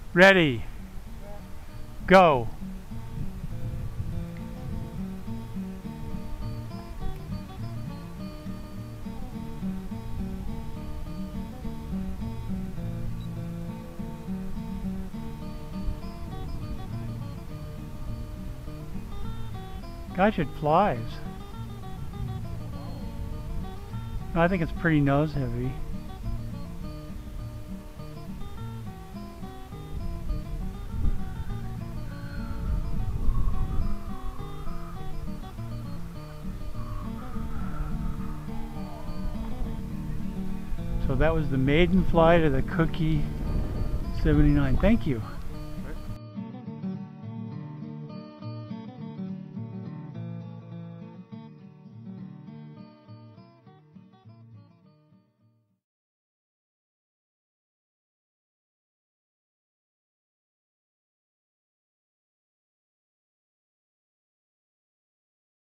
Ready. Go. Gosh, it flies. I think it's pretty nose heavy. So that was the maiden flight of the Cookie 79. Thank you.